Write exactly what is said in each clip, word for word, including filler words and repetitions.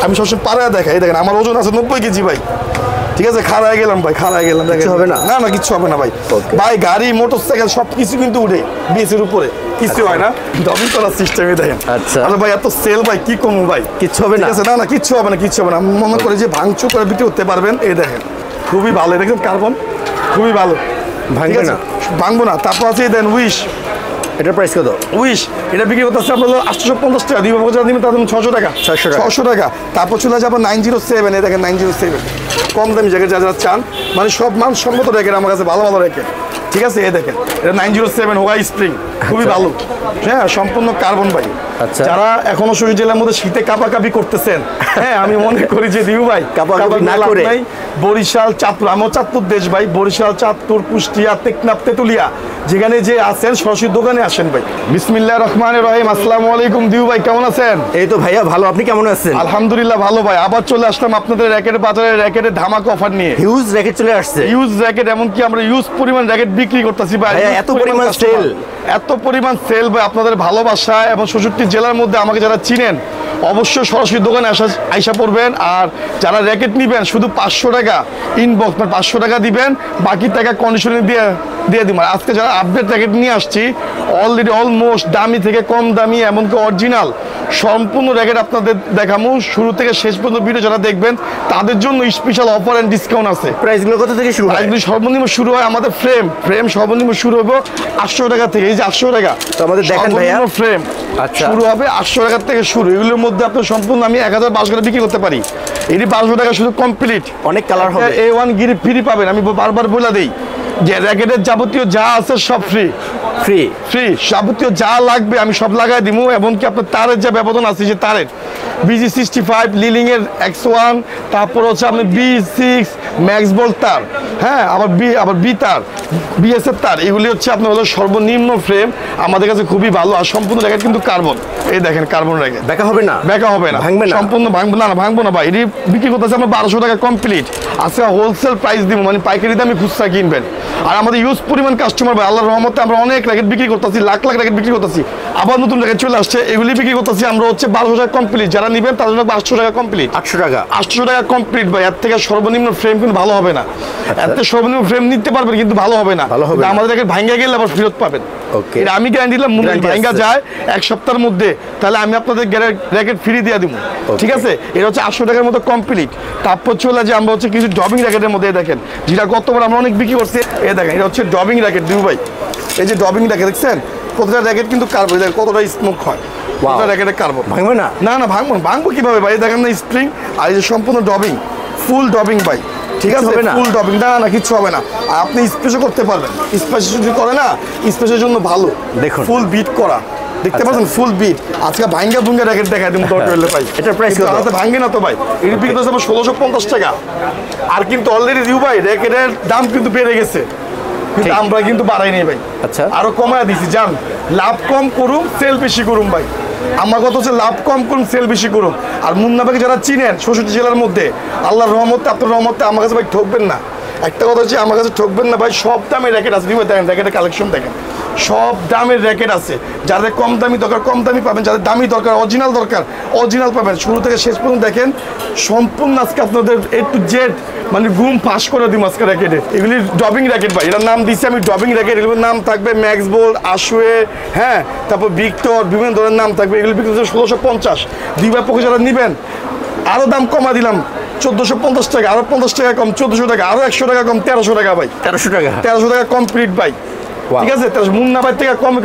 আমি সবসময় পাড়ায় দেখাই, দেখেন আমার ওজন আছে নব্বই কেজি ভাই, ঠিক আছে, খাড়ায় গেলাম ভাই, খাড়ায় গেলাম, কিছু হবে না? না না কিচ্ছু হবে না ভাই। ভাই গাড়ি মোটরসাইকেল সব কিছু কিন্তু উঠে বিএসের উপরে, কিছু হয় না, ডবল করার সিস্টেমে দেখেন। আচ্ছা আরে ভাই এত সেল ভাই কি কমু ভাই, কিচ্ছু হবে না? না না কিচ্ছু হবে না, কিচ্ছু হবে না। আমি মনে করি যে ভাঙচুর করে বিক্রি করতে পারবেন। এই দেখেন খুবই ভালো, দেখেন কার্বন খুবই ভালো, ভাঙবে না, ভাঙবো না। তারপর আছে দেন উইশ, এটার প্রাইস কত? উইশ এটা বিক্রি করতে আসছে আপনার আটশো পঞ্চাশ টাকা, দুই বছর যারা দিবেন তাদের ছশো টাকা, ছশো টাকা ছশো টাকা। তারপর চলে যাবো নাইন জিরো সেভেন, এই দেখেন নাইন জিরো সেভেন কম দামি জ্যাকেট যারা যারা চান, মানে সব মানসম্মত র্যাকেট আমার কাছে, ভালো ভালো র্যাকেট, ঠিক আছে। এই দেখেন এটা nine zero seven why spring, খুবই ভালো, হ্যাঁ সম্পূর্ণ কার্বন ভাই। আচ্ছা যারা এখনো শরীর জেলার মধ্যে শীতে কাপাকাপি করতেছেন, হ্যাঁ আমি মনে করি যে দিবু ভাই কাপাকাপি না করে বরিশাল চাঁদপুর, আমার চাঁদপুর দেশ ভাই, বরিশাল চাঁদপুর কুষ্টিয়া টেকনাফ তেতুলিয়া যেখানে যে আছেন সরাসরি দোকানে আসেন ভাই। বিসমিল্লাহির রহমানির রহিম। আসসালামু আলাইকুম দিবু ভাই, কেমন আছেন? এই তো ভাইয়া ভালো, আপনি কেমন আছেন? আলহামদুলিল্লাহ ভালো ভাই। আবার চলে আসলাম আপনাদের র্যাকেটের বাজারে, র্যাকেটের ধামাকা অফার নিয়ে। হিউজ র্যাকেট চলে আসছে, ইউজ র্যাকেট, এমনকি আমরা ইউজ পরিমাণ র্যাকেট বিক্রি করতেছি ভাই। এত পরিমাণ সেল, এত পরিমাণ সেল ভাই, আপনাদের ভালোবাসা এবং ষষ্ঠটি জেলার মধ্যে আমাকে যারা চিনেন অবশ্যই সরাসরি দোকানে আসা আইসা পড়বেন। আর যারা র্যাকেট নেবেন শুধু পাঁচশো টাকা ইনবক্স, মানে পাঁচশো টাকা দিবেন, বাকি টাকা কন্ডিশনে দিয়ে দিয়ে দিব। আজকে যারা আপডেট র্যাকেট নিয়ে আসছি অলরেডি অলমোস্ট দামি থেকে কম দামি এমনকি অরিজিনাল সম্পূর্ণ র্যাকেট আপনাদের দেখাবো। শুরু থেকে শেষ পর্যন্ত ভিডিও যারা দেখবেন তাদের জন্য স্পেশাল অফার এন্ড ডিসকাউন্ট আছে। প্রাইসগুলো কত থেকে শুরু হয়? প্রাইসগুলো সর্বনিম্ন শুরু হয় আমাদের ফ্রেম, ফ্রেম সর্বনিম্ন শুরু হবে আটশো টাকা থেকে, এই যে আটশো টাকা তো আমাদের দেখেন ভাইয়া ফ্রেম আচ্ছা শুরু হবে আটশো টাকা থেকে শুরু। এগুলোর মধ্যে আপনার সম্পূর্ণ আমি এক হাজার পাঁচশো টাকা বিক্রি করতে পারি, এটি পাঁচশো টাকা শুধু কমপ্লিট। অনেক কালার হবে, এ ওয়ান গিরি ফ্রি পাবেন, আমি বারবার বলে দিই যে র্যাকেটের যাবতীয় যা আছে সব ফ্রি, ফ্রি ফ্রি যাবতীয় যা লাগবে আমি সব লাগাই দিব। এমনকি আপনার তারের যে ব্যবধান আছে, যে তারের বিজি সিক্সটি ফাইভ লিলিং এর এক্স ওয়ান, তারপর হচ্ছে আপনি বি সিক্স ম্যাক্স বোল্ট তার, হ্যাঁ আবার বি আবার বি তার বিএস এর তার, এগুলি হচ্ছে আপনার হলো সর্বনিম্ন ফ্রেম আমাদের কাছে খুবই ভালো। আর সম্পূর্ণ র্যাকেট কিন্তু কার্বন, এই দেখেন কার্বন র্যাকেট, বেকা হবে না, বেকা হবে না, ভাঙবে না, সম্পূর্ণ ভাঙবো না, ভাঙবো না ভাই। এটি বিক্রি করতেছে আমরা বারোশো টাকা কমপ্লিট। আজকে হোলসেল প্রাইস দিব, মানে পাইকারি দামে খুচরা কিনবেন। আর আমাদের ইউজ পরিমাণ কাস্টমার ভাই, আল্লাহর রহমতে আমরা অনেক র্যাকেট বিক্রি করতেছি, লাখ লাখ র্যাকেট বিক্রি করতেছি। আবার নতুন র্যাকেট চলে আসছে, এগুলি বিক্রি করতেছি আমরা হচ্ছে বারোশো টাকা কমপ্লিট। যারা নিবেন তাদের জন্য আটশো টাকা কমপ্লিট, আটশো টাকা আটশো টাকা কমপ্লিট ভাই। এর থেকে সর্বনিম্ন ফ্রেম কিন্তু ভালো হবে না, এর থেকে সর্বনিম্ন ফ্রেম নিতে পারবেন কিন্তু ভালো হবে না, ভালো হবে না। আমাদের র্যাকেট ভাঙ্গা গেলে আবার ফেরত পাবেন। ওকে এটা আমি গ্যারান্টি দিলাম, ভাঙ্গা যায় এক সপ্তাহের মধ্যে তাহলে আমি আপনাদের র্যাকেট ফ্রি দিয়ে দিব, ঠিক আছে। এটা হচ্ছে আটশো টাকার মতো কমপ্লিট। তারপর চলে যে আমরা হচ্ছে কিছু ডবিং র্যাকেটের মধ্যে দেখেন, যেটা গতবার আমরা অনেক বিক্রি করছি, এ দেখেন এটা হচ্ছে ডবিং র্যাকেট দিবু ভাই। এই যে ডবিং র্যাকেট দেখছেন, প্রতিটা র্যাকেট কিন্তু কার্বন, দেখেন কতটা স্মোক হয়, প্রতিটা র্যাকেটের কার্বন, ভাঙবে না, না না ভাঙবো, ভাঙবো কিভাবে ভাই, দেখেন না স্প্রিং, আর এই যে সম্পূর্ণ ডবিং, ফুল ডবিং ভাই, ঠিক আছে, ফুল ডবিং, না না কিচ্ছু হবে না। আর আপনি স্পেশও করতে পারবেন, স্পেশ যদি করে না স্পেশের জন্য ভালো, দেখুন ফুল বিট করা, দেখতে পাচ্ছেন ফুল বিট। আজকে ভাঙ্গা ভুঙ্গা র্যাকেট দেখাই দিন দরকার হলে ভাই, এটার প্রাইস কত? আমাদের ভাঙ্গে না তো ভাই, এর বিক্রি করতে হবে ষোলোশো পঞ্চাশ টাকা। আর কিন্তু অলরেডি দিউ ভাই র্যাকেটের দাম কিন্তু বেড়ে গেছে, কিন্তু আমরা কিন্তু বাড়াই নেই ভাই, আচ্ছা আরো কমায় দিছি, জান লাভ কম করুন সেল বেশি করুন ভাই। আমার কথা হচ্ছে লাভ কম করুন সেল বেশি করুন। আর মুন্নাবাকে যারা চিনেন ষষ্ঠটি জেলার মধ্যে, আল্লাহর রহমতে আপনার রহমতে আমার কাছে ভাই ঠকবেন না। একটা কথা হচ্ছে আমার কাছে ঠকবেন না ভাই, সব দামের র্যাকেট আছে, দেখেন র্যাকেটের কালেকশন দেখেন, সব দামের র্যাকেট আছে। যাদের কম দামি দরকার কম দামি পাবেন, যাদের দামি দরকার অরিজিনাল দরকার অরিজিনাল পাবেন। শুরু থেকে শেষ পর্যন্ত দেখেন সম্পূর্ণ আজকে আপনাদের এ টু জেড মানে ঘুম ফাঁস করে দিই আজকে র্যাকেটে। এগুলি ডবিং র্যাকেট ভাই, এটার নাম দিচ্ছি আমি ডবিং র্যাকেট। এগুলোর নাম থাকবে ম্যাক্স বোল্ট, আশুয়ে, হ্যাঁ তারপর ভিক্টর, বিভিন্ন ধরনের নাম থাকবে। এগুলি বিক্রি হচ্ছে ষোলোশো পঞ্চাশ। দুই ভাই পক্ষে যারা নেবেন আরও দাম কমা দিলাম, চোদ্দোশো পঞ্চাশ টাকা, আরো পঞ্চাশ টাকা কম, চোদ্দশো টাকা, আরো একশো টাকা কম, তেরোশো টাকা ভাই, তেরোশো টাকা তেরোশো টাকা কমপ্লিট ভাই, ঠিক আছে। মুন্না ভাই থেকে কম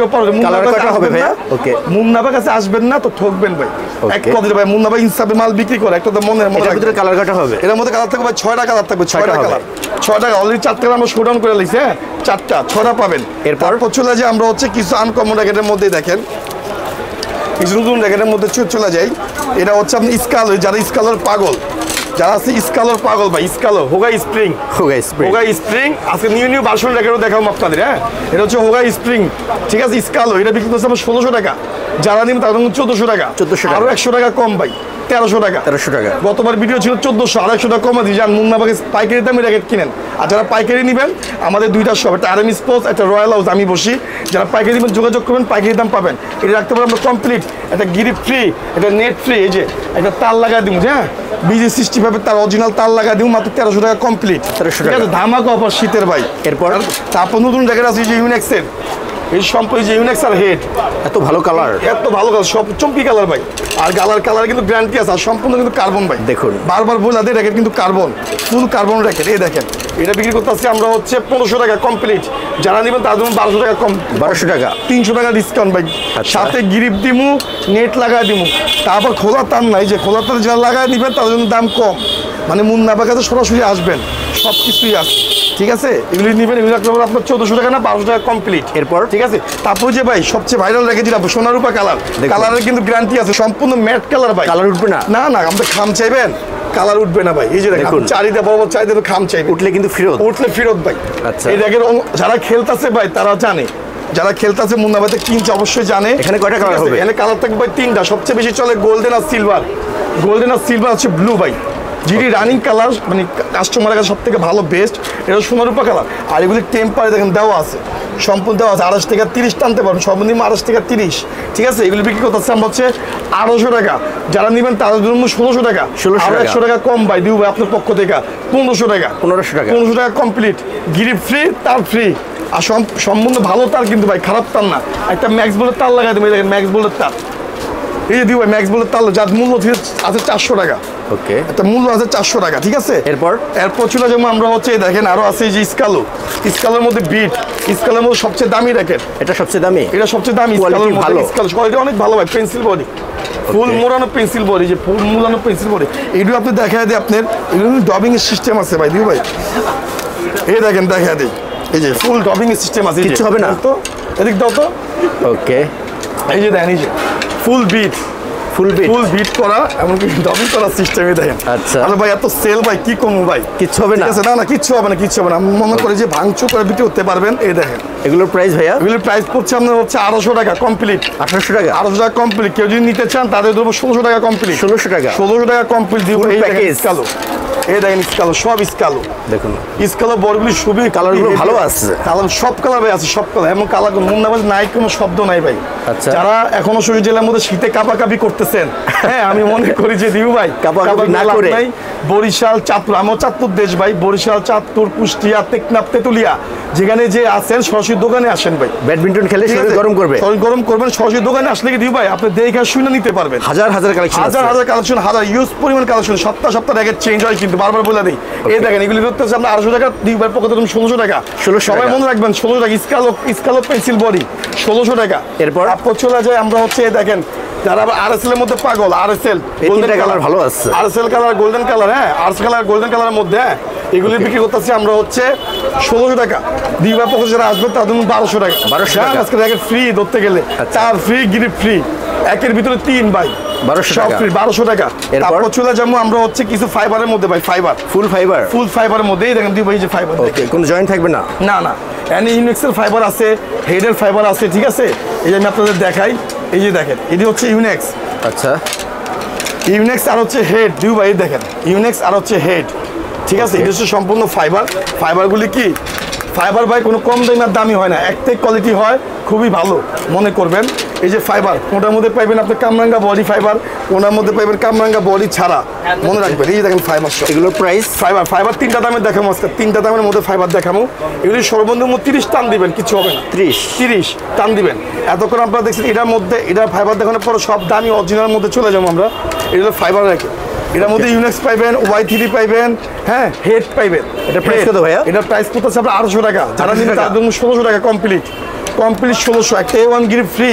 হবে ভাই, ওকে মুন্না ভাই কাছে আসবেন না তো ঠকবেন ভাই। এক কথা ভাই, মুন্না ভাই ইনসাফে মাল বিক্রি করে, একটা তো মনে মনে কালার কাটা হবে, এর মধ্যে কালার থাকবে ভাই ছয়টা কালার থাকবে, ছয়টা কালার, ছয়টা অলরেডি চারটা আমরা শোডাউন করে লাইছি, হ্যাঁ চারটা ছয়টা পাবেন। এরপর চলে যে আমরা হচ্ছে কিছু আনকমন র্যাকেটের মধ্যে দেখেন, কিছু নতুন র্যাকেটের মধ্যে চলে যাই। এটা হচ্ছে আপনি স্কালো, যারা স্কালোর পাগল, যারা আছে স্কালোর পাগল ভাই, স্কালো হোগা স্প্রিং, হোগা স্প্রিং, হোগা স্প্রিং আজকে নিউ নিউ ভার্সন র্যাকেটও দেখাবো আপনাদের, হ্যাঁ এটা হচ্ছে হোগা স্প্রিং, ঠিক আছে। স্কালো এটা বিক্রি করতে হবে ষোলোশো টাকা, যারা নিবেন তাদের চোদ্দশো টাকা, চোদ্দশো আরো একশো টাকা কম ভাই, তেরোশো টাকা তেরোশো টাকা গতবার ভিডিও ছিল চোদ্দশো আড়াইশো টাকা কমে দিই যান মুন্নাবাগে পাইকারি দামে র্যাকেট কিনেন আর যারা পাইকারি নেবেন আমাদের দুইটা শপ একটা আর এম স্পোর্টস একটা রয়্যাল হাউস আমি বসি যারা পাইকারি নেবেন যোগাযোগ করবেন পাইকারি দাম পাবেন এটা রাখতে পারবো আমরা কমপ্লিট একটা গিরিপ ফ্রি একটা নেট ফ্রি এই যে একটা তার লাগা দিন হ্যাঁ বিজি সিক্সটি ফাইভের তার অরিজিনাল তার লাগা দিন মাত্র তেরোশো টাকা কমপ্লিট তেরোশো ঠিক টাকা আছে ধামাকা অফার শীতের ভাই এরপর তারপর নতুন র্যাকেট আছে যে ইউনেক্সের এই সম্পর্কে যে ইউনেক্স আর হেড এত ভালো কালার এত ভালো কালার সব চমকি কালার ভাই আর কালার কালার কিন্তু গ্যারান্টি আছে আর সম্পূর্ণ কিন্তু কার্বন ভাই দেখুন বারবার বলে দেয় র্যাকেট কিন্তু কার্বন ফুল কার্বন র্যাকেট এই দেখেন এটা বিক্রি করতে আসছি আমরা হচ্ছে পনেরোশো টাকা কমপ্লিট যারা নেবেন তার জন্য বারোশো টাকা কম বারোশো টাকা তিনশো টাকা ডিসকাউন্ট ভাই সাথে গিরিপ দিমু নেট লাগাই দিমু তারপর খোলা তার নাই যে খোলা তার যারা লাগাই দিবেন তাদের জন্য দাম কম মানে মুন্নাবার কাছে সরাসরি আসবেন সব কিছুই আছে ঠিক আছে এগুলি নেবেন এগুলো আপনার চোদ্দশো টাকা না বারোশো টাকা কমপ্লিট এরপর ঠিক আছে তারপর যে ভাই সবচেয়ে ভাইরাল রেখে দিলাম সোনারূপা কালার কালারের কিন্তু গ্যারান্টি আছে সম্পূর্ণ ম্যাট কালার ভাই কালার উঠবে না না না আমাদের খাম চাইবেন কালার উঠবে না ভাই এই যে দেখুন চারিটা বড় বড় চারিটা খাম চাইবে উঠলে কিন্তু ফেরত উঠলে ফেরত ভাই আচ্ছা এই র্যাকের যারা খেলতেছে ভাই তারা জানে যারা খেলতেছে মুন্নাবাইতে কিনছে অবশ্যই জানে এখানে কয়টা কালার হবে এখানে কালার থাকবে ভাই তিনটা সবচেয়ে বেশি চলে গোল্ডেন আর সিলভার গোল্ডেন আর সিলভার হচ্ছে ব্লু ভাই যেটি রানিং কালার মানে কাস্টমারের কাছে সব থেকে ভালো বেস্ট এটা সোনারূপা কালার আর এগুলি টেম্পারে দেখেন দেওয়া আছে সম্পূর্ণ দেওয়া আছে আড়াইশ টাকা তিরিশ টানতে পারবেন সর্বনিম্ন আড়াইশ টাকা তিরিশ ঠিক আছে এগুলি বিক্রি করতেছে আমরা হচ্ছে আড়াইশো টাকা যারা নেবেন তাদের জন্য ষোলোশো টাকা ষোলোশো একশো টাকা কম ভাই দিউ ভাই আপনার পক্ষ থেকে পনেরোশো টাকা পনেরোশো টাকা পনেরোশো টাকা কমপ্লিট গিরিপ ফ্রি তার ফ্রি আর সম্পূর্ণ ভালো তার কিন্তু ভাই খারাপ তার না একটা ম্যাক্স বোল্টের তার লাগাই দেবেন দেখেন ম্যাক্স বোল্টের তার এই যে দিউ ভাই ম্যাক্স বোল্টের তার যার মূল্য আছে চারশো টাকা ওকে একটা মূল্য আছে চারশো টাকা ঠিক আছে এরপর এরপর ছিল যেমন আমরা হচ্ছে দেখেন আরো আছে যে স্কালো স্কালোর মধ্যে বিট স্কালোর মধ্যে সবচেয়ে দামি র্যাকেট এটা সবচেয়ে দামি এটা সবচেয়ে দামি স্কালোর ভালো স্কালো কোয়ালিটি অনেক ভালো ভাই পেন্সিল বডি ফুল মোড়ানো পেন্সিল বডি যে ফুল মোড়ানো পেন্সিল বডি এইগুলো আপনি দেখা দেয় আপনার এগুলো ডবিং এর সিস্টেম আছে ভাই দিউ ভাই এই দেখেন দেখা দেয় এই যে ফুল ডবিং এর সিস্টেম আছে কিছু হবে না তো এদিক দাও তো ওকে এই যে দেখেন এই যে full beat full beat full beat করা এমনকি ডবল করার সিস্টেমে দেখেন আচ্ছা আরে ভাই এত সেল ভাই কি কমু ভাই কিচ্ছু হবে না না না কিচ্ছু হবে না কিচ্ছু হবে না মনে করে যে ভাঙচুর করে বিক্রি করতে পারবেন এই দেখেন এগুলোর প্রাইস ভাইয়া এগুলোর প্রাইস পড়ছে আপনার হচ্ছে আড়াইশো টাকা কমপ্লিট আঠারোশো টাকা আড়াইশো টাকা কমপ্লিট কেউ যদি নিতে চান তাদের দেবো ষোলোশো টাকা কমপ্লিট ষোলোশো টাকা ষোলোশো টাকা কমপ্লিট দিব এই প্যাকেজ কালো এই দেখেন স্কালো সব স্কালো দেখুন স্কালো বড়গুলি খুবই কালারগুলো ভালো আছে কালার সব কালার ভাই আছে সব কালার এমন কালার মুন্নাবাজ নাই কোনো শব্দ নাই ভাই আচ্ছা যারা এখনো শরীর জেলার মধ্যে শীতে কাপাকাপি করতেছেন হ্যাঁ আমি মনে করি যে দিউ ভাই কাপাকাপি না করে নাই বরিশাল চাঁদপুর আমার চাঁদপুর দেশ ভাই বরিশাল চাঁদপুর কুষ্টিয়া টেকনাফ তেতুলিয়া যেখানে যে আছেন সরাসরি দোকানে আসেন ভাই ব্যাডমিন্টন খেলে শরীর গরম করবে শরীর গরম করবেন সরাসরি দোকানে আসলে কি দিউ ভাই আপনি দেখে শুনে নিতে পারবেন হাজার হাজার কালেকশন হাজার হাজার কালেকশন হাজার ইউজ পরিমাণ কালেকশন সপ্তাহ সপ্তাহ র্যাকেট চেঞ্জ হয় কিন্তু বারবার বলে দিই এই দেখেন এগুলি করতে হচ্ছে আপনার আড়াইশো টাকা দিউ ভাই পকেটে তুমি ষোলোশো টাকা ষোলো সবাই মনে রাখবেন ষোলোশো টাকা স্কালো স্কালো পেন্সিল বডি ষোলোশো টাকা এরপর তারপর চলে যায় আমরা হচ্ছে দেখেন যারা আবার আর এস এল এর মধ্যে পাগল R S L golden colour ভালো আছে R S L colour golden colour হ্যাঁ আর এস কালার গোল্ডেন কালারের মধ্যে হ্যাঁ এগুলি বিক্রি করতেছি আমরা হচ্ছে ষোলোশো টাকা দিবা পকেটে যারা আসবে তাদের বারোশো টাকা বারোশো টাকা আজকে র্যাকেট ফ্রি ধরতে গেলে চার ফ্রি গিরিপ ফ্রি একের ভিতরে তিন ভাই বারোশো টাকা ফ্রি বারোশো টাকা তারপর চলে যাবো আমরা হচ্ছে কিছু ফাইবারের মধ্যে ভাই ফাইবার ফুল ফাইবার ফুল ফাইবারের মধ্যে এই দেখেন দিবা এই যে ফাইবার ওকে কোনো জয়েন্ট থাকবে না না না এনি ইউনেক্সের ফাইবার আছে হেডের ফাইবার আছে ঠিক আছে এই যে আমি আপনাদের দেখাই এই যে দেখেন এটি হচ্ছে ইউনেক্স আচ্ছা ইউনেক্স আর হচ্ছে হেড দিউ ভাই দেখেন ইউনেক্স আর হচ্ছে হেড ঠিক আছে এটা হচ্ছে সম্পূর্ণ ফাইবার ফাইবারগুলি কি ফাইবার ভাই কোনো কম দামি আর দামি হয় না একটাই কোয়ালিটি হয় খুবই ভালো মনে করবেন এই যে ফাইবার কোনটার মধ্যে পাইবেন আপনি কামরাঙ্গা বডি ফাইবার কোনটার মধ্যে পাইবেন কামরাঙ্গা বডি ছাড়া মনে রাখবেন এই যে দেখেন ফাইবার এগুলোর প্রাইস ফাইবার ফাইবার তিনটা দামের দেখাবো আজকে তিনটা দামের মধ্যে ফাইবার দেখাবো এগুলি সর্বনিম্ন তিরিশ টান দিবেন কিছু হবে না ত্রিশ তিরিশ টান দিবেন এতক্ষণ আপনারা দেখছেন এটার মধ্যে এটার ফাইবার দেখানোর পর সব দামি অরিজিনাল মধ্যে চলে যাবো আমরা এটা ফাইবার রাখি এটার মধ্যে ইউনেক্স পাইবেন ওয়াই থ্রি পাইবেন হ্যাঁ হেড পাইবেন এটা প্রাইস কত ভাইয়া এটার প্রাইস কত আছে আপনার আড়াইশো টাকা যারা নিন তার জন্য ষোলোশো টাকা কমপ্লিট কমপ্লিট ষোলোশো একটা A one grip free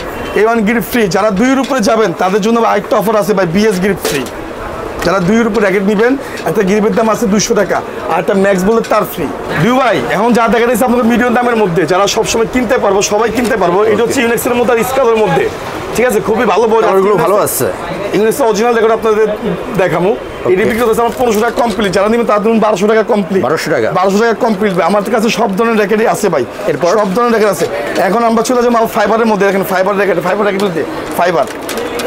A one grip free যারা দুইয়ের উপরে যাবেন তাদের জন্য আরেকটা অফার আছে ভাই বিএস গিরিপ ফ্রি যারা দুইয়ের উপরে র্যাকেট নেবেন একটা গিরিপের দাম আছে দুশো টাকা আর একটা ম্যাক্স বলে তার ফ্রি দুই ভাই এখন যা দেখা যাচ্ছে আপনাদের মিডিয়াম দামের মধ্যে যারা সবসময় কিনতে পারবো সবাই কিনতে পারবো এটা হচ্ছে ইউনেক্সের মধ্যে আর স্কালের মধ্যে ঠিক আছে খুবই ভালো বই ভালো আছে ইংলিশটা অরিজিনাল রেকর্ড আপনাদের দেখাবো এটি বিক্রি করতেছে আমার পনেরোশো টাকা কমপ্লিট যারা নেবেন তার ধরুন বারোশো টাকা কমপ্লিট বারোশো টাকা বারোশো টাকা কমপ্লিট ভাই আমার কাছে সব ধরনের র্যাকেটই আছে ভাই এরপর সব ধরনের র্যাকেট আছে এখন আমরা চলে যাবো ফাইবারের মধ্যে দেখেন fibre racket fibre racket fibre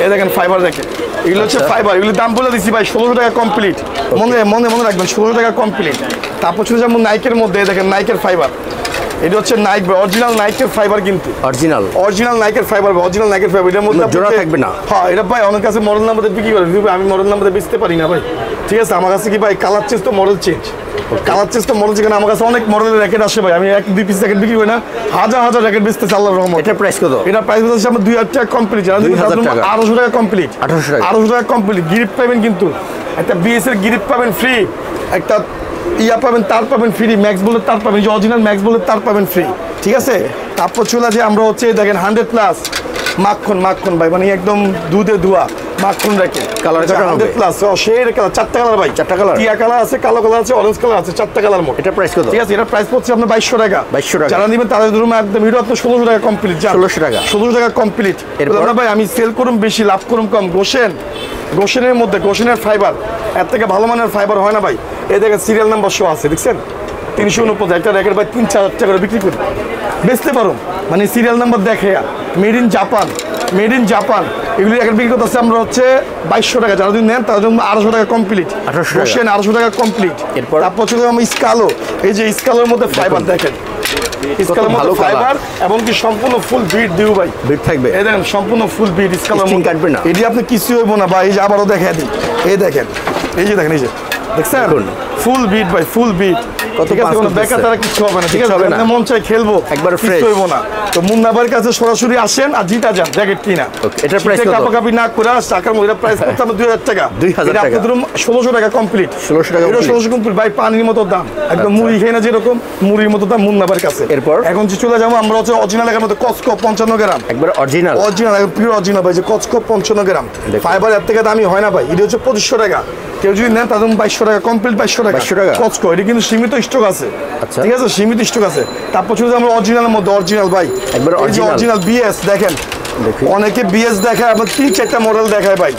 এই দেখেন ফাইবার র্যাকেট, এগুলো হচ্ছে ফাইবার, এগুলো দাম বলে দিচ্ছি ভাই ষোলোশো টাকা কমপ্লিট, মনে মনে মনে রাখবেন ষোলোশো টাকা কমপ্লিট। তারপর ছিল যেমন নাইকের মধ্যে দেখেন নাইকের ফাইবার, এটা হচ্ছে নাইক অরিজিনাল নাইকের ফাইবার, কিন্তু অরিজিনাল অরিজিনাল নাইকের ফাইবার, অরিজিনাল নাইকের ফাইবার, এটার মধ্যে জোড়া থাকবে না। হ্যাঁ এটা ভাই অনেক কাছে মডেল নাম্বার বিক্রি করে, আমি মডেল নাম্বার বেচতে পারি না ভাই, ঠিক আছে। আমার কাছে কি ভাই কালার চেঞ্জ তো মডেল চেঞ্জ, কালার চেঞ্জ তো মডেল চেঞ্জ, আমার কাছে অনেক মডেলের র্যাকেট আসে ভাই, আমি এক দুই পিস র্যাকেট বিক্রি করি না, হাজার হাজার র্যাকেট বেচতেছি আল্লাহর রহমতে। এটা প্রাইস কত? এটা প্রাইস হচ্ছে আমার দুই হাজার টাকা কমপ্লিট, আঠারোশো টাকা কমপ্লিট, আঠারোশো টাকা আঠারোশো টাকা কমপ্লিট। গিফট পাবেন কিন্তু একটা বিএস এর গিফট পাবেন ফ্রি, একটা ইয়া পাবেন তার পাবেন ফ্রি, ম্যাক্স বলে তার পাবেন, যে অরিজিনাল ম্যাক্স বলে তার পাবেন ফ্রি, ঠিক আছে। তারপর চলে যে আমরা হচ্ছে দেখেন হান্ড্রেড প্লাস মাখন মাখন ভাই, মানে একদম দুধে ধোয়া মাখন racket, colour hundred plus shade colour, চারটা কালার ভাই, চারটা কালার, টিয়া কালার আছে, কালো কালার আছে, অরেঞ্জ কালার আছে, চারটা কালার মোট। এটা প্রাইস কত? ঠিক আছে, এটা প্রাইস পড়ছে আপনার বাইশশো টাকা, বাইশশো টাকা। যারা নেবেন তাদের ধরুন একদম এটা আপনার ষোলোশো টাকা কমপ্লিট, ষোলোশো টাকা ষোলোশো টাকা কমপ্লিট। এরপর ভাই আমি সেল করুন বেশি, লাভ করুন কম। গোশেন, গোশেনের মধ্যে গোশেনের ফাইবার, এর থেকে ভালো মানের ফাইবার হয় না ভাই। এই দেখেন সিরিয়াল নাম্বার শো আছে, দেখছেন তিনশো উনপঞ্চাশ, একটা র্যাকেট ভাই তিন চার হাজার টাকা করে বিক্রি করি, বেচতে পারো, মানে সিরিয়াল নাম্বার দেখে, made in Japan, made in Japan, এগুলি র্যাকেট বিক্রি করতেছে আমরা হচ্ছে বাইশশো টাকা, যারা যদি নেন তাদের জন্য আড়াইশো টাকা কমপ্লিট, আঠারোশো আড়াইশো টাকা কমপ্লিট। এরপর তারপর ছিল আমি স্কালো, এই যে স্কালোর মধ্যে ফাইবার দেখেন, স্কালোর মধ্যে ফাইবার এবং কি সম্পূর্ণ ফুল বিট দিও ভাই, বিট থাকবে, এই দেখেন সম্পূর্ণ ফুল বিট স্কালোর মধ্যে কাটবে না, এটি আপনি কিছু হইব না ভাই। এই যে আবারও দেখা দিই, এই দেখেন, এই যে দেখেন, এই যে দেখছেন ফুল বিট ভাই, ফুল বিট, ঠিক আছে, কোনো বেকার তারা কিছু হবে না, ঠিক আছে, আপনি মন চাই খেলবো একবার ফ্রেশ হইব না, তো মুন্নাবার কাছে সরাসরি আসেন আর জিতা যান জ্যাকেট কিনা। এটা প্রাইস কত? কাপাকাপি না করে টাকার মধ্যে প্রাইস করতে আমরা দুই হাজার টাকা, দুই হাজার টাকা ধরুন ষোলোশো টাকা কমপ্লিট, ষোলোশো টাকা, এটা ষোলোশো কমপ্লিট ভাই, পানির মতো দাম, একদম মুড়ি খেয়ে না যেরকম মুড়ির মতো দাম মুন্নাবার কাছে। এরপর এখন যে চলে যাবো আমরা হচ্ছে অরিজিনাল এর মধ্যে কসকো পঞ্চান্ন গ্রাম, একবার অরিজিনাল অরিজিনাল পিওর অরিজিনাল ভাই, যে কসকো পঞ্চান্ন গ্রাম ফাইবার, এর থেকে দামি হয় না ভাই, এটা হচ্ছে পঁচিশশো টাকা, কেউ যদি নেন তাদের বাইশশো টাকা কমপ্লিট, বাইশশো টাকা কসকো, এটা কিন্তু সীমিত স্টক আছে, ঠিক আছে, সীমিত স্টক আছে। তারপর চলে আমরা অরিজিনালের মধ্যে অরিজিনাল ভাই, একবার অরিজিনাল বিএস দেখেন, অনেকে বিএস দেখায়, আপনার তিন চারটা মডেল দেখায় ভাই,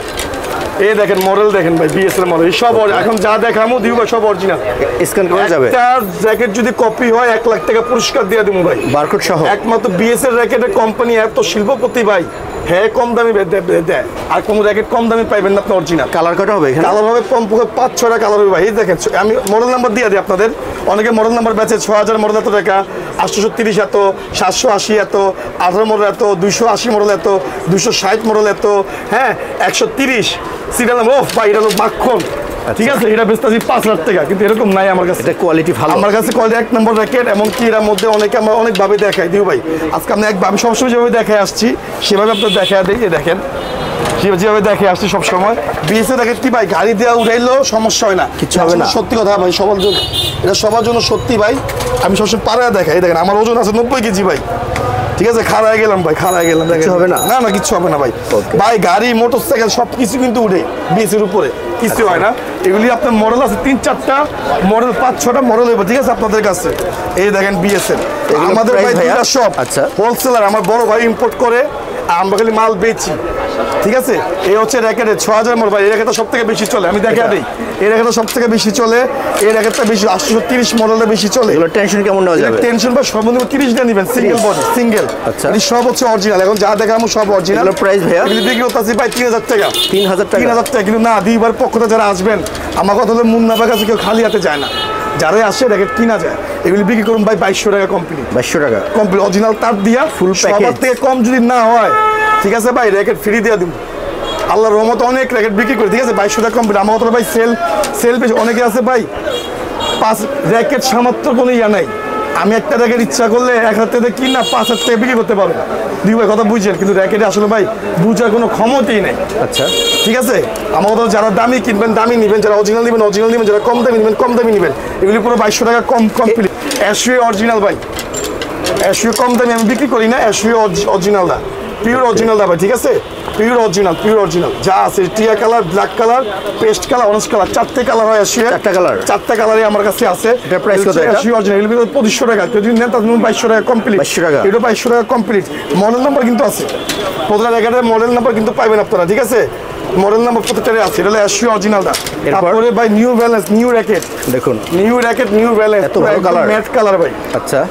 এই দেখেন মডেল দেখেন ভাই, বিএস এর মডেল সব এখন যা দেখামো দিব ভাই সব অরিজিনাল, স্ক্যান করা যাবে। একটা জ্যাকেট যদি কপি হয় এক লাখ টাকা পুরস্কার দিয়ে দেবো ভাই, বারকোড সহ। একমাত্র বিএস এর র্যাকেটের কোম্পানি এত শিল্পপতি ভাই, হ্যাঁ কম দামি দেয়, আর কোন র্যাকেট কম দামি পাইবেন না আপনি অরিজিনাল। কালার কটা হবে? কালার হবে কমপক্ষে পাঁচ ছয়টা কালার হবে ভাই, এই দেখেন আমি মডেল নাম্বার দিয়ে দিই আপনাদের, অনেকে মডেল নাম্বার বেচে ছ হাজার মডেল এত টাকা, আটশোশো তিরিশ এত, সাতশো আশি এত, আঠারো মডেল এত, দুইশো আশি মডেল এত, দুইশো ষাট মডেল এত, হ্যাঁ একশো তিরিশ সিরিয়াল নাম্বার, ও ভাই এটা হলো মাখন, ঠিক আছে, এটা বেচতেছি পাঁচ হাজার টাকা, কিন্তু এরকম নাই আমার কাছে, এটা কোয়ালিটি ভালো, আমার কাছে কোয়ালিটি এক নম্বর র্যাকেট, এবং কি এর মধ্যে অনেকে আমরা অনেকভাবে দেখাই দিও ভাই, আজকে আমি এক আমি সবসময় যেভাবে দেখাই আসছি সেভাবে আপনার দেখা দিই, দেখেন যেভাবে দেখে আসছি সবসময়। বিএসএ দেখে কি ভাই গাড়ি দেওয়া উঠাইলেও সমস্যা হয় না, কিছু হবে না, সত্যি কথা ভাই, সবার জন্য এটা সবার জন্য সত্যি ভাই, আমি সবসময় পাড়া দেখাই, দেখেন আমার ওজন আছে নব্বই কেজি ভাই, ঠিক আছে, খাড়ায় গেলাম ভাই, খাড়ায় গেলাম, কিছু হবে না, না না কিছু হবে না ভাই, ভাই গাড়ি মোটরসাইকেল সব কিছু কিন্তু উঠে বিএসের উপরে, কিছু হয় না। এগুলি আপনার মডেল আছে তিন চারটা মডেল, পাঁচ ছটা মডেল হবে, ঠিক আছে আপনাদের কাছে। এই দেখেন বিএসএর আমাদের ভাই দুইটা সব, আচ্ছা হোলসেলার, আমার বড় ভাই ইম্পোর্ট করে, আমরা খালি মাল বেচি, ঠিক আছে। এই হচ্ছে র্যাকেটের ছ হাজার মডেল ভাই, এই র্যাকেটটা সব থেকে বেশি চলে, আমি দেখা দিই, এই র্যাকেটটা সব থেকে বেশি চলে, এই র্যাকেটটা বেশি আটশো তিরিশ মডেলটা বেশি চলে। টেনশন কেমন নেওয়া যাবে? টেনশন বা সর্বনিম্ন তিরিশ দিয়ে নেবেন, সিঙ্গেল বডি, সিঙ্গেল, আচ্ছা সব হচ্ছে অরিজিনাল, এখন যা দেখাবো সব অরিজিনাল। প্রাইস ভাইয়া এগুলি বিক্রি করতেছি ভাই তিন হাজার টাকা, তিন হাজার টাকা তিন হাজার টাকা কিন্তু না, দুইবার পক্ষতে যারা আসবেন, আমার কথা হলো মুন্নাবার কাছে কেউ খালি হাতে যায় না, যারাই আসে র্যাকেট কিনা যায়, এগুলি বিক্রি করুন ভাই বাইশশো টাকা কমপ্লিট, বাইশশো টাকা কমপ্লিট, অরিজিনাল তার দিয়া ফুল প্যাকেজ, থেকে কম যদি না হয় ঠিক আছে ভাই র্যাকেট ফ্রি দিয়ে দিব, আল্লাহর রহমতে অনেক র্যাকেট বিক্রি করি, ঠিক আছে বাইশশো টাকা কমপ্লিট। আমার কথা ভাই সেল সেল বেশি, অনেকে আছে ভাই পাঁচ র্যাকেট সামর্থ্য কোনো ইয়া নাই, আমি একটা র্যাকেট ইচ্ছা করলে এক হাজার টাকা কিনা পাঁচ হাজার টাকা বিক্রি করতে পারবো, দুই ভাই কথা বুঝছেন, কিন্তু র্যাকেটে আসলে ভাই বুঝার কোনো ক্ষমতাই নেই, আচ্ছা ঠিক আছে। আমার কথা যারা দামি কিনবেন দামি নেবেন, যারা অরিজিনাল নেবেন অরিজিনাল নেবেন, যারা কম দামি নেবেন কম দামি নেবেন, এগুলি পুরো বাইশশো টাকা কম কমপ্লিট। অ্যাশুয়ে অরিজিনাল ভাই, অ্যাশুয়ে কম দামি আমি বিক্রি করি না, অ্যাশুয়ে অরিজিনাল দা, পিওর অরিজিনাল দা ভাই, ঠিক আছে, পিওর অরিজিনাল, পিওর অরিজিনাল যা আছে, টিয়া colour, black colour, paste colour, orange colour, চারটে কালার হয় আসে, চারটা কালার, চারটা কালারই আমার কাছে আছে। এটা প্রাইস কত? এটা অরিজিনাল এগুলো পঁচিশশো টাকা, যদি নেন তাহলে বাইশশো টাকা কমপ্লিট, বাইশশো টাকা, এটা বাইশশো টাকা কমপ্লিট। মডেল নাম্বার কিন্তু আছে, প্রতিটা র্যাকেটের মডেল নাম্বার কিন্তু পাইবেন আপনারা, ঠিক আছে, মডেল নাম্বার প্রত্যেকটারে আছে, এটা হলো অ্যাশুয়ে অরিজিনালটা। তারপরে ভাই নিউ ব্যালেন্স, নিউ র্যাকেট দেখুন, নিউ র্যাকেট নিউ ব্যালেন্স, এত ভালো কালার, ম্যাট কালার ভাই, আচ্ছা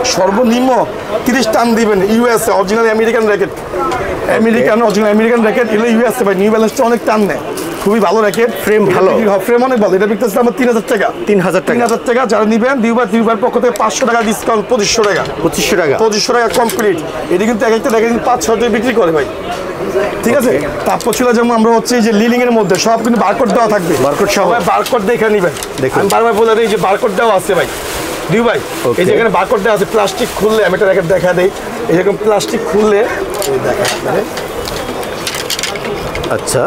সর্বনিম্ন তিরিশ টান দিবেন। USA original American racket, American original American racket, এগুলো ইউএসএ ভাই। নিউ ব্যালেন্সটা অনেক টান নেয়, খুবই ভালো র্যাকেট, ফ্রেম ভালো, ফ্রেম অনেক ভালো। এটা বিকতেছে আমার তিন হাজার টাকা, তিন হাজার টাকা, তিন হাজার টাকা। যারা নিবেন দুইবার দুইবার পক্ষ থেকে পাঁচশো টাকা ডিসকাউন্ট, পঁচিশশো টাকা, পঁচিশশো টাকা, পঁচিশশো টাকা কমপ্লিট। এটি কিন্তু এক একটা র্যাকেট কিন্তু পাঁচ ছয় টাকা বিক্রি করে ভাই, ঠিক আছে। তারপর ছিল যেমন আমরা হচ্ছে যে লিলিং এর মধ্যে সব কিন্তু বারকোড দেওয়া থাকবে, বারকোড সহ, বারকোড দেখে নিবেন। আমি বারবার বলে দিই যে বারকোড দেওয়া আছে ভাই, দুই ভাই। এই যেখানে বারকোড দেওয়া আছে, প্লাস্টিক খুললে আমি একটা র্যাকেট দেখা দেই, এরকম প্লাস্টিক খুললে দেখা, আচ্ছা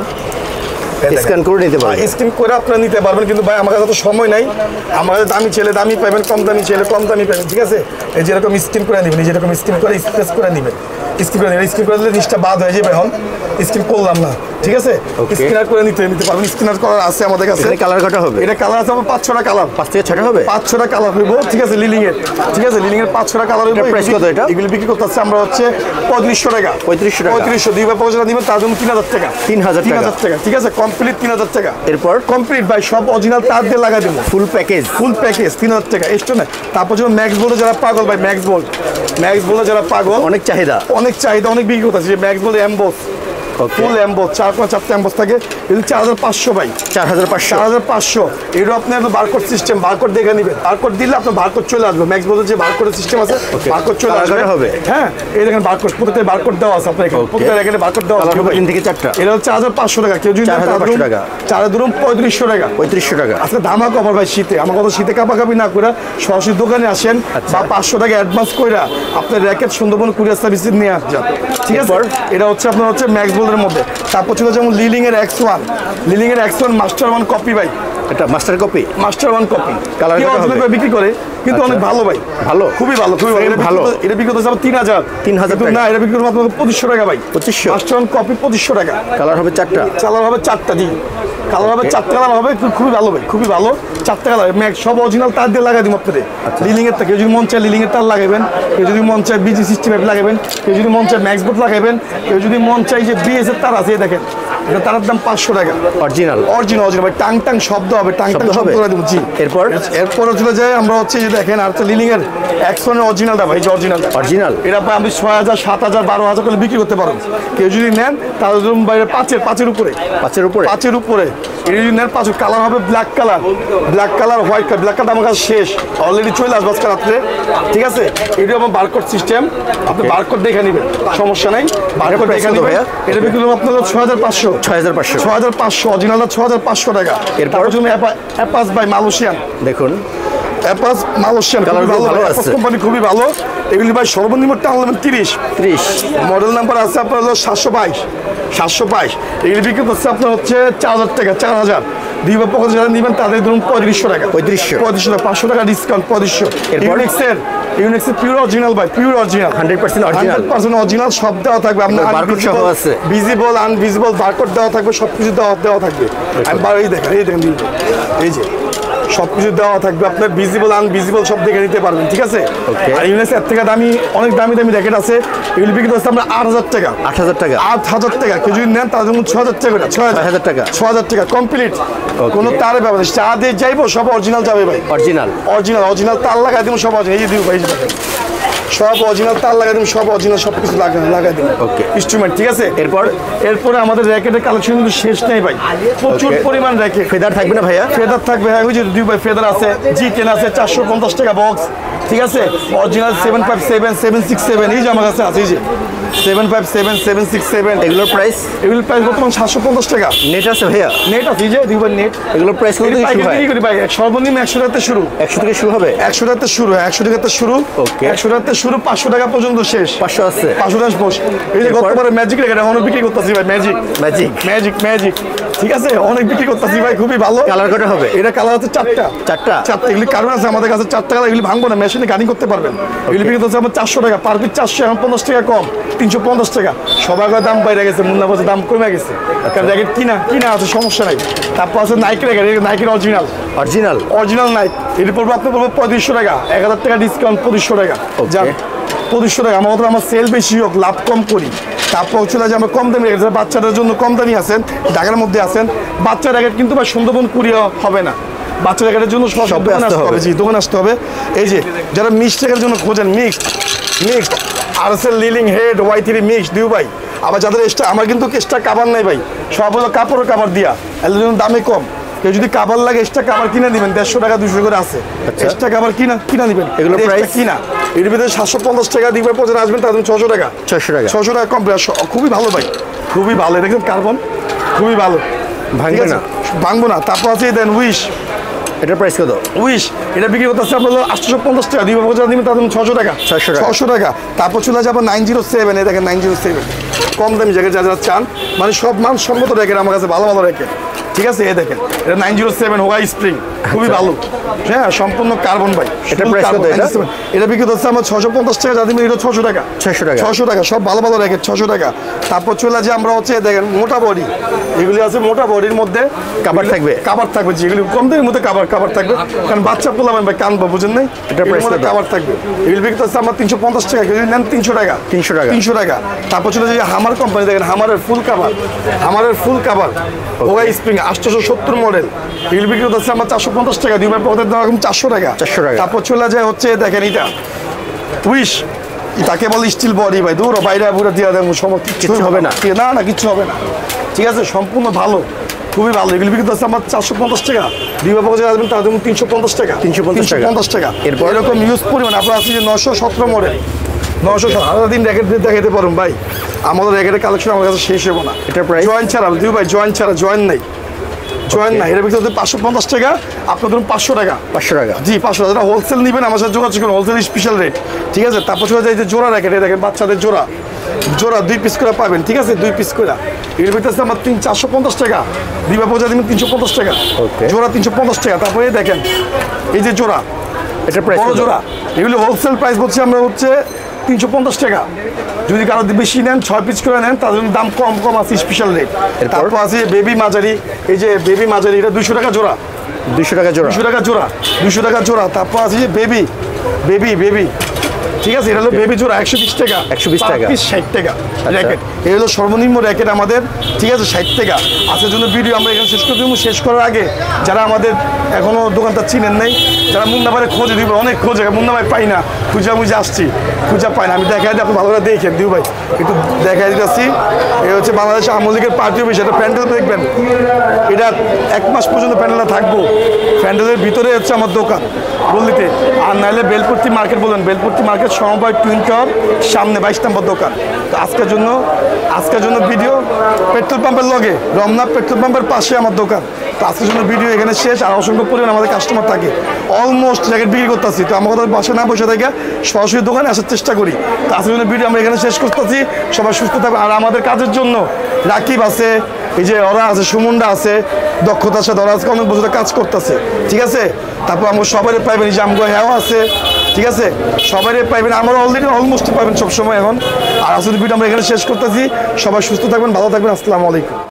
স্ক্যান করে নিতে পারবেন, স্ক্যান করে আপনারা নিতে পারবেন। কিন্তু ভাই আমার কাছে তো সময় নাই, আমার কাছে দামি ছেলে দামি পাবেন, কম দামি ছেলে কম দামি পাবেন, ঠিক আছে। এই যেরকম স্ক্যান করে নেবেন, এই যেরকম স্ক্যান করে স্প্রেস করে নেবেন, স্ক্যান করে নেবেন। স্ক্যান করে দিলে জিনিসটা বাদ হয়ে যাবে, এখন স্ক্যান করলাম না, ঠিক আছে। স্ক্যানার করে নিতে নিতে পারবেন, স্ক্যানার করার আছে আমাদের কাছে। কালার কটা হবে? এটা কালার আছে আমার পাঁচ ছটা কালার, পাঁচ থেকে ছটা হবে, পাঁচ ছটা কালার হইব, ঠিক আছে। লিলিং এর, ঠিক আছে, লিলিং এর পাঁচ ছটা কালার হইব। প্রাইস কত এটা? এগুলো বিক্রি করতে আছে আমরা হচ্ছে পঁয়ত্রিশশো টাকা, পঁয়ত্রিশশো টাকা, পঁয়ত্রিশশো দুই বার পয়সা দিবেন, তার জন্য তিন হাজার টাকা, তিন হাজার তিন হাজার টাকা, ঠিক আছে। কমপ্লিট তিন হাজার টাকা। এরপর কমপ্লিট ভাই সব অরিজিনাল তার দিয়ে লাগাই দেবো, ফুল প্যাকেজ, ফুল প্যাকেজ তিন হাজার টাকা এক্সট্রা না। তারপর যখন ম্যাক্স বলে যারা পাগল ভাই, ম্যাক্স বল, ম্যাক্স বলে যারা পাগল, অনেক চাহিদা, অনেক চাহিদা, অনেক বিক্রি করতেছে। যে ম্যাক্স বলে এমবস, ফুল এমবস, চার পাঁচ চারটে এমবস থাকে, এগুলো চার হাজার পাঁচশো ভাই, চার হাজার পাঁচশো, চার হাজার পাঁচশো। এটা আপনার বারকোড সিস্টেম, বারকোড দেখে নেবেন, বারকোড দিলে আপনার বারকোড চলে আসবে। ম্যাক্স বলে যে বারকোডের সিস্টেম আছে, বারকোড চলে আসবে হবে। হ্যাঁ, এই দেখেন বারকোড, প্রত্যেকটা বারকোড দেওয়া আছে আপনার এখানে, প্রত্যেকটা র্যাকেটে বারকোড দেওয়া আছে। তিন থেকে চারটা, এটা হচ্ছে চার হাজার পাঁচশো টাকা। কেউ যদি টাকা, চার ধরুন পঁয়ত্রিশশো টাকা, পঁয়ত্রিশশো টাকা। আজকে দামা কভার ভাই শীতে, আমার কথা শীতে কাপাকাপি না করে সরাসরি দোকানে আসেন, বা পাঁচশো টাকা অ্যাডভান্স কইরা আপনার র্যাকেট সুন্দরবন কুরিয়ার সার্ভিসে নিয়ে আসছেন, ঠিক আছে। এটা হচ্ছে আপনার হচ্ছে ম্যাক্স বোল্ডের মধ্যে। তারপর ছিল যেমন লিলিং এর এক্স ওয়ান, লিলিং এর X one master one copy ভাই, এটা master copy, master one copy. Colour কত বিক্রি করে কিন্তু অনেক ভালো ভাই, ভালো, খুবই ভালো, খুবই ভালো। এটা বিক্রি করতে তিন হাজার, তিন হাজার না, এটা বিক্রি করতে আপনার পঁচিশশো টাকা ভাই, পঁচিশশো। মাস্টার ওয়ান কপি পঁচিশশো টাকা। কালার হবে চারটা, কালার হবে চারটা, জি কালার হবে চারটা, কালার হবে খুবই ভালো ভাই, খুবই ভালো। চারটা কালার ম্যাক্স সব অরিজিনাল তার দিয়ে লাগাই দিব আপনাদের। লিলিং এর কেউ যদি মন চায় লিলিং এর তার লাগাবেন, কেউ যদি মন চায় বিজি সিস্টেম লাগাবেন, কেউ যদি মন চায় ম্যাক্স বোর্ড লাগাবেন, কেউ যদি মন চায় যে বিএস এর তার আছে, দেখেন এটা তার দাম পাঁচশো টাকা, অরিজিনাল, অরিজিনাল অরিজিনাল ভাই। টাং টাং শব্দ হবে, টাং টাং শব্দ করে দেবো, জি। এরপর এরপর চলে যায় আমরা হচ্ছে যে দেখেন আর লিলিং এর এক্স ওয়ান অরিজিনালটা ভাই, যে অরিজিনালটা, অরিজিনাল এটা ভাই আমি ছয় হাজার সাত হাজার বারো হাজার করে বিক্রি করতে পারবো। কেউ যদি নেন তাহলে ধরুন বাইরে পাঁচের পাঁচের উপরে, পাঁচের উপরে, পাঁচের উপরে। এটা যদি নেন পাঁচের কালার হবে black colour, black colour white colour. Black colour আমার কাছে শেষ, অলরেডি চলে আসবে আজকে রাত্রে, ঠিক আছে। এটা আমার বারকোড সিস্টেম, আপনি বারকোড দেখে নেবেন, সমস্যা নাই, বারকোড দেখে নেবেন। এটা বিক্রি করবো আপনার ছয় হাজার পাঁচশো, ছয় হাজার পাঁচশো, ছয় হাজার পাঁচশো অরিজিনালটা ছয় হাজার পাঁচশো টাকা। এরপর জন্য অ্যাপাস বাই মালয়েশিয়ান, দেখুন অ্যাপাস মালয়েশিয়ান কালার ভালো আছে, কোম্পানি খুবই ভালো। এগুলি ভাই সর্বনিম্ন টান নেবেন তিরিশ, তিরিশ। মডেল নাম্বার আছে আপনার হলো সাতশো বাইশ, সাতশো বাইশ। এগুলি বিক্রি করছে আপনার হচ্ছে চার হাজার টাকা, চার হাজার। দুই বা পকেট যারা নেবেন তাদের ধরুন পঁয়ত্রিশশো টাকা, পঁয়ত্রিশশো, পঁয়ত্রিশশো টাকা, পাঁচশো টাকা ডিসকাউন্ট, পঁয়ত্রিশশো। ইউনিক্সের, ইউনিক্সের পিওর অরিজিনাল ভাই, pure original, hundred percent original, percent original সব দেওয়া থাকবে। আপনার বারকোড সহ আছে, ভিজিবল আনভিজিবল বারকোড দেওয়া থাকবে, সব কিছু দেওয়া দেওয়া থাকবে। আমি বার এই দেখেন, এই দেখেন, এই যে সব কিছু দেওয়া থাকবে, আপনার ভিজিবল আনভিজিবল সব দেখে নিতে পারবেন, ঠিক আছে। আর ইউনিক্স এর থেকে দামি, অনেক দামি দামি র্যাকেট আছে, এগুলি বিক্রি করছে আমরা আট হাজার টাকা, আট হাজার টাকা, আট হাজার টাকা। কেউ যদি নেন তাহলে ছ হাজার টাকা, ছয় হাজার টাকা, ছ হাজার টাকা কমপ্লিট, কোনো তারের ব্যাপার নেই। চা দিয়ে যাইবো সব অরিজিনাল যাবে ভাই, অরিজিনাল, অরিজিনাল, অরিজিনাল তার লাগাই দিব, সব অরিজিনাল। এই দিব ভাই, সব অরিজিনাল তার লাগাই দিব, সব অরিজিনাল, সব কিছু লাগাই লাগাই দিব, ওকে ইনস্ট্রুমেন্ট, ঠিক আছে। এরপর এরপরে আমাদের র্যাকেটের কালেকশন কিন্তু শেষ নেই ভাই, প্রচুর পরিমাণ র্যাকেট। ফেদার থাকবে না ভাইয়া? ফেদার থাকবে, হ্যাঁ, ওই যে দুই ভাই ফেদার আছে, জি টেন আছে, চারশো পঞ্চাশ টাকা বক্স, ঠিক আছে। Original seven five seven seven six seven এই যে আমার কাছে আছে, এই যে seven five seven seven six seven. এগুলোর প্রাইস, এগুলোর প্রাইস বর্তমান সাতশো পঞ্চাশ টাকা। নেট আছে ভাইয়া? নেট আছে, এই যে দুই ভাই নেট। এগুলোর প্রাইস কত করি ভাই? সর্বনিম্ন একশো টাকাতে শুরু, একশো থেকে শুরু হবে, একশো টাকাতে শুরু, হ্যাঁ একশো টাকাতে শুরু, ওকে একশো টাকাতে শুরু, পাঁচশো টাকা পর্যন্ত শেষ, পাঁচশো আছে, পাঁচশো টাকা বস। এই যে গতবারে ম্যাজিক রেখে এখনো বিক্রি করতেছি ভাই, ম্যাজিক ম্যাজিক ম্যাজিক ম্যাজিক, ঠিক আছে, অনেক বিক্রি করতেছি ভাই, খুবই ভালো। কালার কটা হবে? এটা কালার হচ্ছে চারটা, চারটা চারটা। এগুলি কারণ আছে আমাদের কাছে, চারটা কালার, এগুলি ভাঙবো না, মেশিনে গানি করতে পারবেন। এগুলি বিক্রি করতে আমার চারশো টাকা পার পিস, চারশো, এখন পঞ্চাশ টাকা কম, তিনশো পঞ্চাশ টাকা। সবার দাম বাইরে গেছে, মুন্না বাজার দাম কমে গেছে, কারণ র্যাকেট কিনা কিনা আছে, সমস্যা নাই। তারপর আছে নাইকি র্যাকেট, নাইকির অরিজিনাল, অরিজিনাল অরিজিনাল নাইক। এটি পড়বো আপনার পড়বো পঁয়ত্রিশশো টাকা, এক হাজার টাকা ডিসকাউন্ট, পঁচিশশো টাকা, যান পঁচিশশো টাকা। আমার আমার সেল বেশি হোক, লাভ কম করি। তারপর চলে যে আমরা কম দামি র্যাকেট, বাচ্চাদের জন্য কম দামি আছেন, ঢাকার মধ্যে আছেন বাচ্চা র্যাকেট, কিন্তু বা সুন্দরবন কুরিয়া হবে না, বাচ্চা জ্যাকেটের জন্য সব দোকানে আসতে হবে। জি, দোকানে আসতে হবে। এই যে যারা মিক্সড জ্যাকেটের জন্য খোঁজেন, mixed mixed R S L Li Ning head Y three mixed দিউ ভাই। আবার যাদের এক্সট্রা, আমার কিন্তু এক্সট্রা কাভার নাই ভাই, সব হলো কাপড়ের কাভার দিয়া, এর জন্য দামে কম। কেউ যদি কাভার লাগে এক্সট্রা কাভার কিনে দিবেন, দেড়শো টাকা দুশো করে আছে এক্সট্রা কাভার কিনা কিনা দিবেন। এগুলো প্রাইস কিনা এর ভিতরে সাতশো পঞ্চাশ টাকা দিবে, পর্যন্ত আসবেন তাদের ছশো টাকা ছশো টাকা ছশো টাকা কম। খুবই ভালো ভাই, খুবই ভালো। দেখেন কার্বন খুবই ভালো, ভাঙবে না, ভাঙবো না। তারপর আছে দেন উইশ, এটার প্রাইস কত? উইশ এটা বিক্রি করতে আসছে আপনার আটশো পঞ্চাশ টাকা, দুই বছর দিবেন তাদের ছশো টাকা ছশো টাকা ছশো টাকা। তারপর চলে যাবো নাইন জিরো সেভেন, এই দেখেন নাইন জিরো সেভেন কম দামি জ্যাকেট যারা যারা চান, মানে সব মানসম্মত র্যাকেট আমার কাছে, ভালো ভালো র্যাকেট। ঠিক আছে, এই দেখেন এটা nine zero seven why spring, খুবই ভালো। হ্যাঁ, সম্পূর্ণ কার্বন ভাই। এটা প্রাইস কত? এটা বিক্রি করতে আমার ছশো পঞ্চাশ টাকা, যাদের এটা ছশো টাকা ছশো টাকা ছশো টাকা সব ভালো ভালো র্যাকেট ছশো টাকা। তারপর চলে যে আমরা হচ্ছে দেখেন মোটা বডি, এগুলি আছে মোটা বডির মধ্যে কাভার থাকবে, কাভার থাকবে যেগুলি কম দামের মধ্যে কাভার কাভার থাকবে, কারণ বাচ্চা পোলাবেন ভাই কানবো, বুঝেন নাই? এটার প্রাইস কত? কাভার থাকবে, এগুলি বিক্রি করতে আমার তিনশো পঞ্চাশ টাকা, কেউ নেন তিনশো টাকা তিনশো টাকা তিনশো টাকা। তারপর চলে যে হামার কোম্পানি, দেখেন হামারের ফুল কাভার, হামারের ফুল কাভার ওয়াই স্প্রিং আটশোশো সত্তর মডেল, এগুলি বিক্রি করতে আমার চারশো পঞ্চাশ টাকা, দুই পকেটের দাম এখন চারশো টাকা চারশো টাকা। তারপর চলে যায় হচ্ছে দেখেন এটা উইশ, তাকে বলে স্টিল বডি ভাই, দূর বাইরে পুরো দিয়ে দেবো, সমস্ত কিছু হবে না, না না কিচ্ছু হবে না। ঠিক আছে, সম্পূর্ণ ভালো, খুবই ভালো। এগুলি বিক্রি করতে আমার চারশো পঞ্চাশ টাকা, দুই পকেটে আসবেন তাদের তিনশো পঞ্চাশ টাকা তিনশো পঞ্চাশ টাকা পঞ্চাশ টাকা। এরপর এরকম ইউজ পরিমাণ আপনার আছে যে নশো সতেরো মডেল, নশো সারা দিন র্যাকেট দেখাতে পারুন ভাই, আমাদের র্যাকেটের কালেকশন আমার কাছে শেষ হবো না। এটার প্রাইস জয়েন্ট ছাড়া দুই ভাই, জয়েন্ট ছাড়া জয়েন্ট নেই, জয়েন্ট নাই। এটা বিক্রি করতে পাঁচশো পঞ্চাশ টাকা, আপনার ধরুন পাঁচশো টাকা পাঁচশো টাকা জি পাঁচশো টাকা। হোলসেল নেবেন আমার সাথে যোগাযোগ করুন, হোলসেল স্পেশাল রেট। ঠিক আছে, তারপর চলে যায় যে জোড়া র্যাকেট, দেখেন বাচ্চাদের জোড়া, জোড়া দুই পিস করে পাবেন। ঠিক আছে, দুই পিস করে এর ভিতরে আমার তিন চারশো পঞ্চাশ টাকা, দিবা পৌঁছা দিবেন তিনশো পঞ্চাশ টাকা জোড়া, তিনশো পঞ্চাশ টাকা। তারপরে দেখেন এই যে জোড়া, এটা প্রাইস বড় জোড়া, এগুলো হোলসেল প্রাইস বলছি আমরা হচ্ছে তিনশো পঞ্চাশ টাকা। যদি কারো বেশি নেন, ছয় পিস করে নেন, তাদের দাম কম কম আছে, স্পেশাল রেট। তারপর আছে বেবি মাঝারি, এই যে বেবি মাঝারি, এটা দুশো টাকা জোড়া, দুশো টাকা জোড়া দুশো টাকা জোড়া দুশো টাকা জোড়া। তারপর আছে যে বেবি বেবি বেবি ঠিক আছে, এটা হলো বেবি জোড়া একশো বিশ টাকা একশো বিশ টাকা পিস ষাট টাকা র্যাকেট। এই হলো সর্বনিম্ন র্যাকেট আমাদের। ঠিক আছে, ষাট টাকা। আজকের জন্য ভিডিও আমরা এখানে শেষ করে দেবো। শেষ করার আগে যারা আমাদের এখনো দোকানটা চিনেন নাই, যারা মুন্না ভাইয়ের খোঁজে দিব, অনেক খোঁজে, মুন্না ভাই পাই না, খুঁজা মুজে আসছি, খুঁজা পাই না, আমি দেখাই দিই, আপনি ভালো করে দেখেন দিউ ভাই, একটু দেখাই দিতেছি। এই হচ্ছে বাংলাদেশ আওয়ামী লীগের পার্টি অফিস, এটা প্যান্ডেল দেখবেন, এটা এক মাস পর্যন্ত প্যান্ডেলটা থাকবো। প্যান্ডেলের ভিতরে হচ্ছে আমার দোকান বললিতে, আর নাহলে বেলপট্টি মার্কেট বলেন, বেলপট্টি মার্কেট সমবায় টুইন টাওয়ার সামনে বাইশ নম্বর দোকান। তো আজকের জন্য আজকের জন্য ভিডিও পেট্রোল পাম্পের লগে, রমনা পেট্রোল পাম্পের পাশে আমার দোকান। তো আজকের জন্য ভিডিও এখানে শেষ। আর অসংখ্য পরিমাণ আমাদের কাস্টমার থাকে, অলমোস্ট জ্যাকেট বিক্রি করতেছি। তো আমাদের বাসে না বসে থেকে সরাসরি দোকানে আসার চেষ্টা করি। তো আজকের জন্য ভিডিও আমরা এখানে শেষ করতেছি। সবাই সুস্থ থাকবে। আর আমাদের কাজের জন্য রাকিব আছে, এই যে ওরা আছে, সুমনরা আছে, দক্ষতার সাথে ওরা আজকে অনেক বছর কাজ করতেছে। ঠিক আছে, তারপর আমরা সবাই পাইবেন, যে আমগো হ্যাঁ আছে। ঠিক আছে, সবাই পাইবেন, আমরা অলরেডি অলমোস্ট পাবেন সবসময় এখন। আর আসলে ভিডিও আমরা এখানে শেষ করতেছি। সবাই সুস্থ থাকবেন, ভালো থাকবেন। আসসালামু আলাইকুম।